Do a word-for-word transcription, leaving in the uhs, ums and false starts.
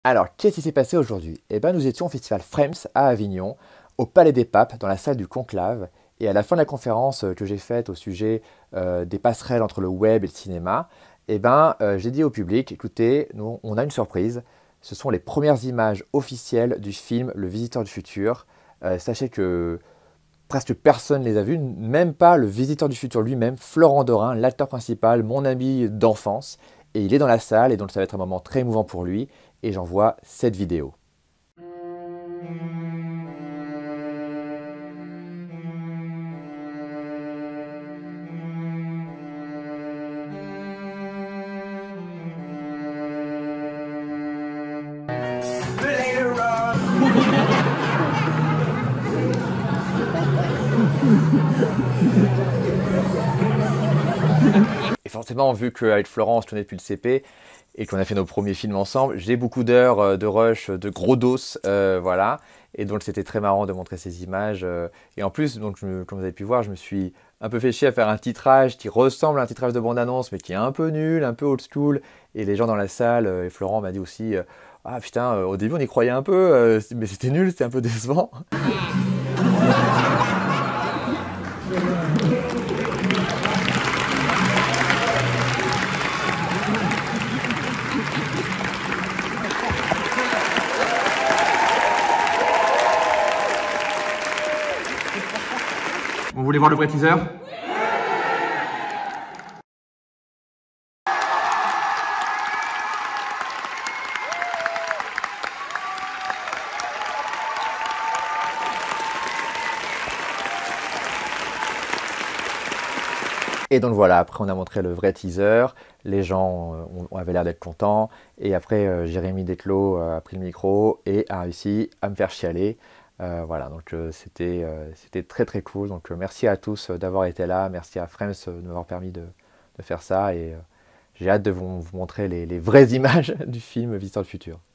Alors, qu'est-ce qui s'est passé aujourd'hui? Eh bien, nous étions au festival Frames à Avignon, au Palais des Papes, dans la salle du Conclave. Et à la fin de la conférence euh, que j'ai faite au sujet euh, des passerelles entre le web et le cinéma, eh ben, euh, j'ai dit au public, écoutez, nous, on a une surprise. Ce sont les premières images officielles du film Le Visiteur du Futur. Euh, sachez que presque personne ne les a vues, même pas le Visiteur du Futur lui-même, Florent Dorin, l'acteur principal, mon ami d'enfance. Et il est dans la salle, et donc ça va être un moment très émouvant pour lui. Et j'envoie cette vidéo. Et forcément, vu qu'avec Florent, on se connaît depuis le C P et qu'on a fait nos premiers films ensemble, j'ai beaucoup d'heures euh, de rush, de gros dos, euh, voilà. Et donc, c'était très marrant de montrer ces images. euh. Et en plus, donc, je me- comme vous avez pu voir, je me suis un peu fait chier à faire un titrage qui ressemble à un titrage de bande-annonce, mais qui est un peu nul, un peu old school. Et les gens dans la salle, euh, et Florent m'a dit aussi, euh, ah putain, euh, au début, on y croyait un peu, euh, mais c'était nul, c'était un peu décevant. Vous voulez voir le vrai teaser? Et donc voilà, après on a montré le vrai teaser, les gens euh, ont- avaient l'air d'être contents, et après euh, Jérémy Desclos euh, a pris le micro et a réussi à me faire chialer. Euh, voilà, donc euh, c'était euh, c'était très très cool. Donc euh, merci à tous euh, d'avoir été là, merci à Frames euh, de m'avoir permis de, de faire ça, et euh, j'ai hâte de vous, vous montrer les, les vraies images du film Visiteur du Futur.